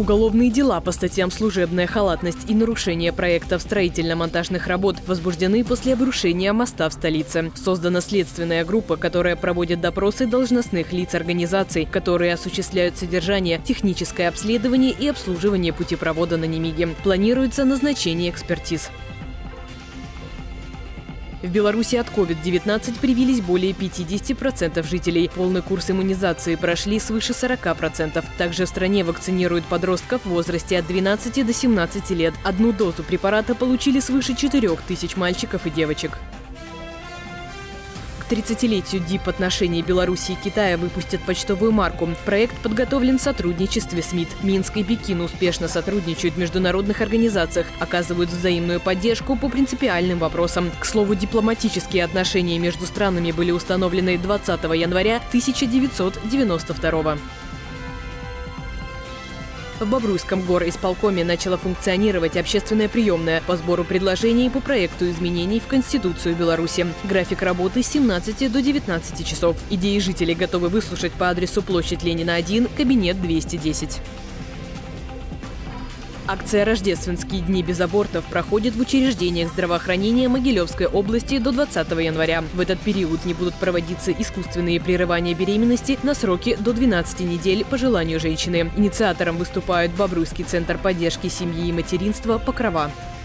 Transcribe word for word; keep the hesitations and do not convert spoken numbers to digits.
Уголовные дела по статьям «Служебная халатность» и нарушение проектов строительно-монтажных работ возбуждены после обрушения моста в столице. Создана следственная группа, которая проводит допросы должностных лиц организаций, которые осуществляют содержание, техническое обследование и обслуживание путепровода на Немиге. Планируется назначение экспертиз. В Беларуси от ковид девятнадцать привились более пятидесяти процентов жителей. Полный курс иммунизации прошли свыше сорока процентов. Также в стране вакцинируют подростков в возрасте от двенадцати до семнадцати лет. Одну дозу препарата получили свыше четырёх тысяч мальчиков и девочек. К тридцатилетию ди ай пи отношений Беларуси и Китая выпустят почтовую марку. Проект подготовлен в сотрудничестве с МИД. Минск и Пекин успешно сотрудничают в международных организациях, оказывают взаимную поддержку по принципиальным вопросам. К слову, дипломатические отношения между странами были установлены двадцатого января тысяча девятьсот девяносто второго. В Бобруйском горисполкоме начала функционировать общественная приемная по сбору предложений по проекту изменений в Конституцию Беларуси. График работы с семнадцати до девятнадцати часов. Идеи жителей готовы выслушать по адресу площадь Ленина один, кабинет двести десять. Акция «Рождественские дни без абортов» проходит в учреждениях здравоохранения Могилевской области до двадцатого января. В этот период не будут проводиться искусственные прерывания беременности на сроки до двенадцати недель по желанию женщины. Инициатором выступают Бобруйский центр поддержки семьи и материнства «Покрова».